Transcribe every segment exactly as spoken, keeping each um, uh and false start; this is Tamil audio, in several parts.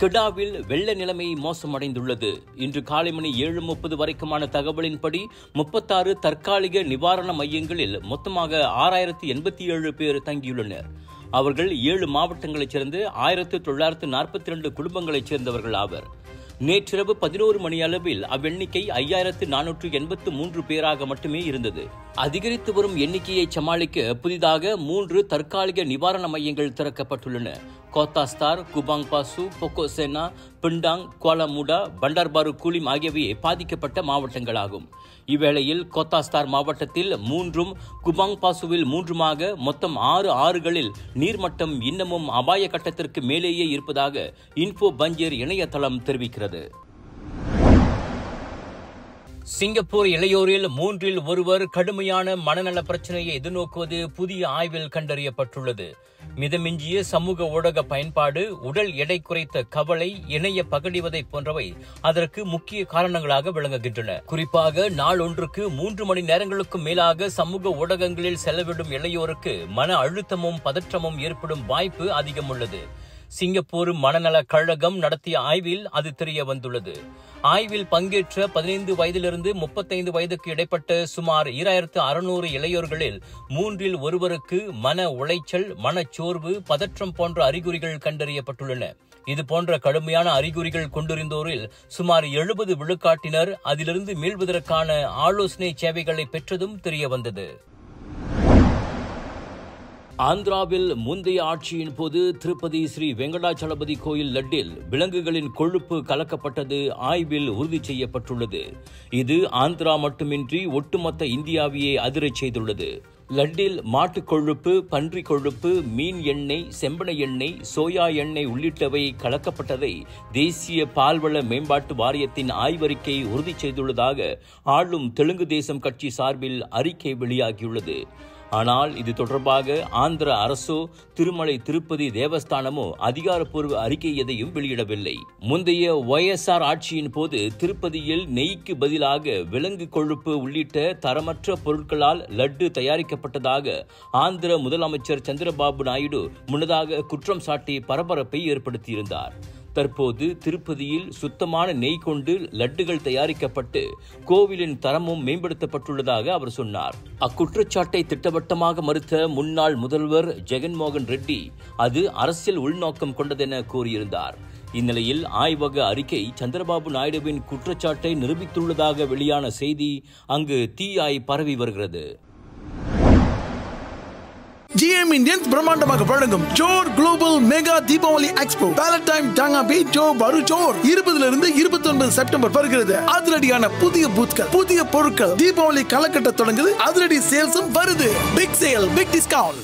கெடாவில் வெள்ள நிலைமை மோசமடைந்துள்ளது. இன்று காலை மணி ஏழு முப்பது வரைக்குமான தகவலின்படி முப்பத்தாறு தற்காலிக நிவாரண மையங்களில் மொத்தமாக ஆறாயிரத்தி எண்பத்தி ஏழு பேர் தங்கியுள்ளனர். அவர்கள் ஏழு மாவட்டங்களைச் சேர்ந்து ஆயிரத்து தொள்ளாயிரத்து நாற்பத்தி இரண்டு குடும்பங்களைச் சேர்ந்தவர்கள் ஆவர். நேற்றிரவு பதினோரு மணி அளவில் அவ்வெண்ணிக்கை ஐயாயிரத்து நானூற்று எண்பத்து மூன்று பேராக மட்டுமே இருந்தது. அதிகரித்து வரும் எண்ணிக்கையை சமாளிக்க புதிதாக மூன்று தற்காலிக நிவாரண மையங்கள் திறக்கப்பட்டுள்ளன. Kota Setar, Kubang Pasu, Pokok Sena, Pendang, Kuala Muda, Bandar Baharu Kulim ஆகியவை பாதிக்கப்பட்ட மாவட்டங்களாகும். இவ்வேளையில் கோத்தாஸ்தார் மாவட்டத்தில் மூன்றும், குபாங் பாசுவில் மூன்றுமாக மொத்தம் ஆறு ஆறுகளில் நீர்மட்டம் இன்னமும் அபாய கட்டத்திற்கு மேலேயே இருப்பதாக இன்ஃபோ பஞ்சர் இணையதளம் தெரிவிக்கிறது. சிங்கப்பூர் இளையோரில் மூன்றில் ஒருவர் கடுமையான மனநல பிரச்சனையை எதிர்நோக்குவது புதிய ஆய்வில் கண்டறியப்பட்டுள்ளது. மிதமிஞ்சிய சமூக ஊடக பயன்பாடு, உடல் எடை குறைத்த கவலை, இணைய பகடிவதை போன்றவை அதற்கு முக்கிய காரணங்களாக விளங்குகின்றன. குறிப்பாக நாளொன்றுக்கு மூன்று மணி நேரங்களுக்கும் மேலாக சமூக ஊடகங்களில் செலவிடும் இளையோருக்கு மன அழுத்தமும் பதற்றமும் ஏற்படும் வாய்ப்பு அதிகம் உள்ளது. சிங்கப்பூர் மனநல கழகம் நடத்திய ஆய்வில் அது தெரிய வந்துள்ளது. ஆய்வில் பங்கேற்ற பதினைந்து வயதிலிருந்து முப்பத்தைந்து வயதுக்கு இடைப்பட்ட சுமார் ஈராயிரத்து அறுநூறு இளையோர்களில் மூன்றில் ஒருவருக்கு மன உளைச்சல், மனச்சோர்வு, பதற்றம் போன்ற அறிகுறிகள் கண்டறியப்பட்டுள்ளன. இதுபோன்ற கடுமையான அறிகுறிகள் கொண்டிருந்தோரில் சுமார் எழுபது விழுக்காட்டினர் அதிலிருந்து மீள்வதற்கான ஆலோசனை சேவைகளை பெற்றதும் தெரிய வந்தது. ஆந்திராவில் முந்தைய ஆட்சியின் போது திருப்பதி ஸ்ரீ வெங்கடாச்சலபதி கோயில் லட்டில் விலங்குகளின் கொழுப்பு கலக்கப்பட்டது ஆய்வில் உறுதி செய்யப்பட்டுள்ளது. இது ஆந்திரா மட்டுமின்றி ஒட்டுமொத்த இந்தியாவையே அதிரச் செய்துள்ளது. லட்டில் மாட்டுக் கொழுப்பு, பன்றி கொழுப்பு, மீன் எண்ணெய், செம்பனை எண்ணெய், சோயா எண்ணெய் உள்ளிட்டவை கலக்கப்பட்டதை தேசிய பால்வள மேம்பாட்டு வாரியத்தின் ஆய்வறிக்கை உறுதி செய்துள்ளதாக ஆளும் தெலுங்கு தேசம் கட்சி சார்பில் அறிக்கை வெளியாகியுள்ளது. ஆனால் இது தொடர்பாக ஆந்திர அரசோ திருமலை திருப்பதி தேவஸ்தானமோ அதிகாரப்பூர்வ அறிக்கை எதையும் வெளியிடவில்லை. முந்தைய ஒய் எஸ் ஆர் ஆட்சியின் போது திருப்பதியில் நெய்க்கு பதிலாக விலங்கு கொழுப்பு உள்ளிட்ட தரமற்ற பொருட்களால் லட்டு தயாரிக்கப்பட்டதாக ஆந்திர முதலமைச்சர் சந்திரபாபு நாயுடு முன்னதாக குற்றம் சாட்டி பரபரப்பை ஏற்படுத்தியிருந்தார். தற்போது திருப்பதியில் சுத்தமான நெய் கொண்டு லட்டுகள் தயாரிக்கப்பட்டு கோவிலின் தரமும் மேம்படுத்தப்பட்டுள்ளதாக அவர் சொன்னார். அக்குற்றச்சாட்டை திட்டவட்டமாக மறுத்த முன்னாள் முதல்வர் ஜெகன்மோகன் ரெட்டி அது அரசியல் உள்நோக்கம் கொண்டதென கூறியிருந்தார். இந்நிலையில் ஆய்வக அறிக்கை சந்திரபாபு நாயுடுவின் குற்றச்சாட்டை நிரூபித்துள்ளதாக வெளியான செய்தி அங்கு தீயாய் பரவி வருகிறது. ஜி எம் இந்தியன்ஸ் பிரம்மாண்டமாக வழங்கும் Johor global mega Deepavali expo வேலண்டைன் டாங்காபி ஜோ வரு ஜோர் இருபதுல இருந்து இருபத்தி ஒன்பது செப்டம்பர் வருகிறது. அதிரடியான புதிய பூத்கள், புதிய பொருட்கள், தீபாவளி கலக்கட்ட தொடங்குது. அதிரடி சேல்ஸும் வருது. Big sale, big discount.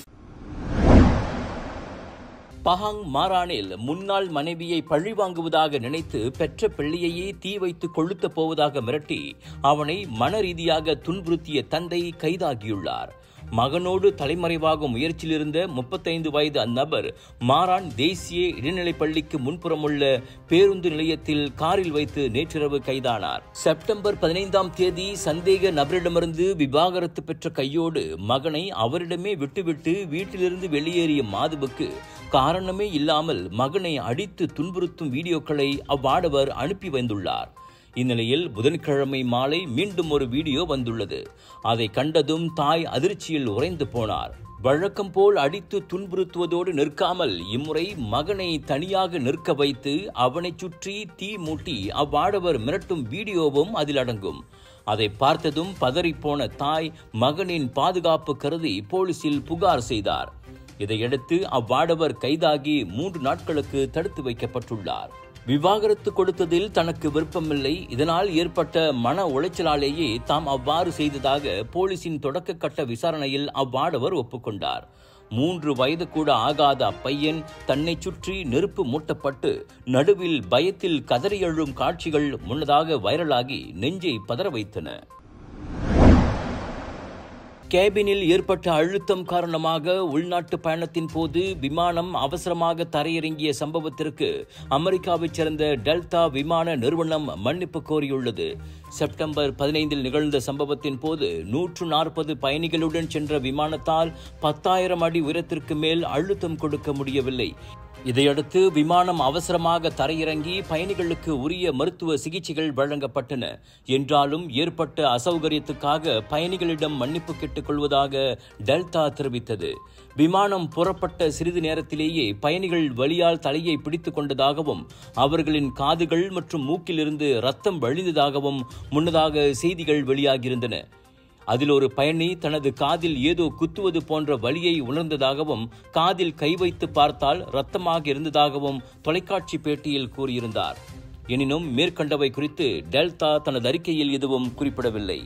Pahang மாரானில் முன்னாள் மனைவியை பழிவாங்குவதாக நினைத்து பெற்ற பிள்ளையையே தீ வைத்து கொளுத்த போவதாக மிரட்டி அவனை மன ரீதியாக துன்புறுத்திய தந்தை கைதாகியுள்ளார். மகனோடு தலைமறைவாகும் முயற்சியில் இருந்த முப்பத்தைந்து வயது அந்நபர் மாரான் தேசிய இடைநிலைப் பள்ளிக்கு முன்புறமுள்ள பேருந்து நிலையத்தில் காரில் வைத்து நேற்றிரவு கைதானார். செப்டம்பர் பதினைந்தாம் தேதி சந்தேக நபரிடமிருந்து விவாகரத்து பெற்ற கையோடு மகனை அவரிடமே விட்டுவிட்டு வீட்டிலிருந்து வெளியேறிய மாதுவுக்கு காரணமே இல்லாமல் மகனை அடித்து துன்புறுத்தும் வீடியோக்களை அவ்வாடவர் அனுப்பி வந்துள்ளார். இந்நிலையில் புதன்கிழமை மாலை மீண்டும் ஒரு வீடியோ வந்துள்ளது. அதை கண்டதும் தாய் அதிர்ச்சியில் உறைந்து போனார். வழக்கம் போல் அடித்து துன்புறுத்துவதோடு நிற்காமல் இம்முறை மகனை தனியாக நிற்க வைத்து அவனை சுற்றி தீ மூட்டி அவ்வாடவர் மிரட்டும் வீடியோவும் அதில் அடங்கும். அதை பார்த்ததும் பதறிப்போன தாய் மகனின் பாதுகாப்பு கருதி போலீசில் புகார் செய்தார். இதையடுத்து அவ்வாடவர் கைதாகி மூன்று நாட்களுக்கு தடுத்து வைக்கப்பட்டுள்ளார். விவாகரத்து கொடுத்ததில் தனக்கு விருப்பமில்லை, இதனால் ஏற்பட்ட மன உளைச்சலாலேயே தாம் அவ்வாறு செய்ததாக போலீசின் தொடக்க கட்ட விசாரணையில் அவ்வாடவர் ஒப்புக்கொண்டார். மூன்று வயது கூட ஆகாத அப்பையன் தன்னை சுற்றி நெருப்பு மூட்டப்பட்டு நடுவில் பயத்தில் கதறி எழும் காட்சிகள் முன்னதாக வைரலாகி நெஞ்சை பதற வைத்தன. கேபினில் ஏற்பட்ட அழுத்தம் காரணமாக உள்நாட்டு பயணத்தின் போது விமானம் அவசரமாக தரையிறங்கிய சம்பவத்திற்கு அமெரிக்காவைச் சேர்ந்த டெல்டா விமான நிறுவனம் மன்னிப்பு கோரியுள்ளது. செப்டம்பர் பதினைந்தில் நிகழ்ந்த சம்பவத்தின் போது நூற்று நாற்பது பயணிகளுடன் சென்ற விமானத்தால் பத்தாயிரம் அடி உயரத்திற்கு மேல் அழுத்தம் கொடுக்க முடியவில்லை. இதையடுத்து விமானம் அவசரமாக தரையிறங்கி பயணிகளுக்கு உரிய மருத்துவ சிகிச்சைகள் வழங்கப்பட்டன. என்றாலும் ஏற்பட்ட அசௌகரியத்துக்காக பயணிகளிடம் மன்னிப்பு கேட்டுக் கொள்வதாக டெல்டா தெரிவித்தது. விமானம் புறப்பட்ட சிறிது நேரத்திலேயே பயணிகள் வலியால் தலையை பிடித்துக் கொண்டதாகவும் அவர்களின் காதுகள் மற்றும் மூக்கிலிருந்து ரத்தம் வழிந்ததாகவும் முன்னதாக செய்திகள் வெளியாகியிருந்தன. அதில் ஒரு பயணி தனது காதில் ஏதோ குத்துவது போன்ற வலியை உணர்ந்ததாகவும் காதில் கை வைத்து பார்த்தால் இரத்தமாக இருந்ததாகவும் தொலைக்காட்சி பேட்டியில் கூறியிருந்தார். எனினும் மேற்கண்டவை குறித்து டெல்டா தனது அறிக்கையில் எதுவும் குறிப்பிடவில்லை.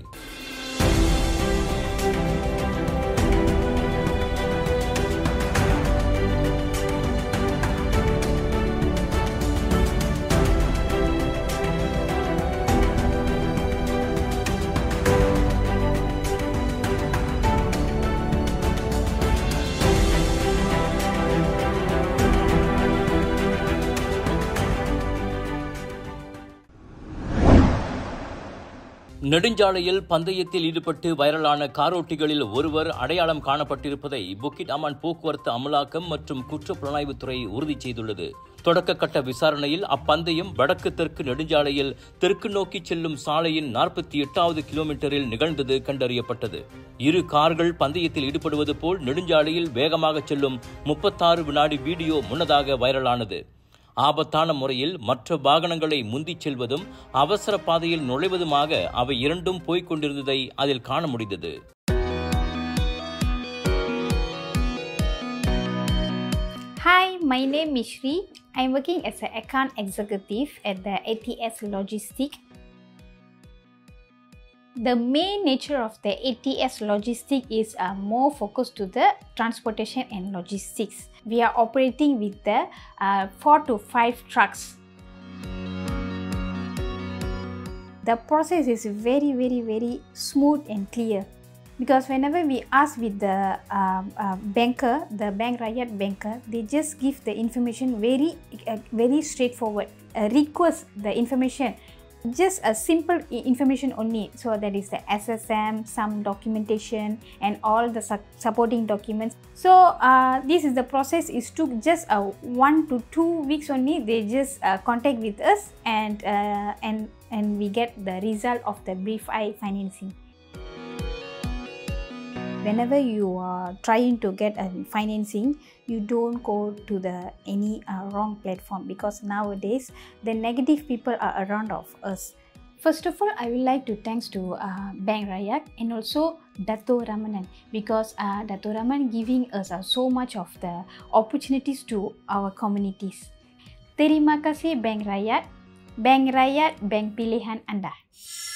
நெடுஞ்சாலையில் பந்தயத்தில் ஈடுபட்டு வைரலான காரோட்டிகளில் ஒருவர் அடையாளம் காணப்பட்டிருப்பதை புக்கிட் அமான் போக்குவரத்து அமலாக்கம் மற்றும் குற்றப்புலனாய்வுத்துறை உறுதி செய்துள்ளது. தொடக்க கட்ட விசாரணையில் அப்பந்தயம் வடக்கு தெற்கு நெடுஞ்சாலையில் தெற்கு நோக்கி செல்லும் சாலையின் நாற்பத்தி எட்டாவது கிலோமீட்டரில் நிகழ்ந்தது கண்டறியப்பட்டது. இரு கார்கள் பந்தயத்தில் ஈடுபடுவது போல் நெடுஞ்சாலையில் வேகமாக செல்லும் முப்பத்தாறு வினாடி வீடியோ முன்னதாக வைரலானது. ஆபத்தான முறையில் மற்ற வாகனங்களை முந்திச் செல்வதும் அவசர பாதையில் நுழைவதுமாக அவை இரண்டும் போய்க் கொண்டிருந்ததை அதில் காண முடிந்தது. Hi, my name is Shri. I'm working as an account executive at the A T S Logistics. The main nature of the A T S Logistics is uh, more focused to the transportation and logistics. We are operating with the uh, four to five trucks. The process is very, very, very smooth and clear. Because whenever we ask with the uh, uh, banker, the Bank Rakyat banker, they just give the information very, uh, very straightforward. Uh, request the information, just a simple information only. So that is the S S M, some documentation, and all the su supporting documents. So uh, this is the process. It took just uh, one to two weeks only. They just uh, contact with us, and uh, and and we get the result of the brief I financing. Whenever you are trying to get a financing, you don't go to the any uh, wrong platform, because nowadays the negative people are around of us. First of all, I would like to thanks to uh, Bank Rakyat and also Dato Ramanan, because uh, Dato Raman giving us uh, so much of the opportunities to our communities. Terima kasih Bank Rakyat. Bank Rakyat, bank pilihan Anda.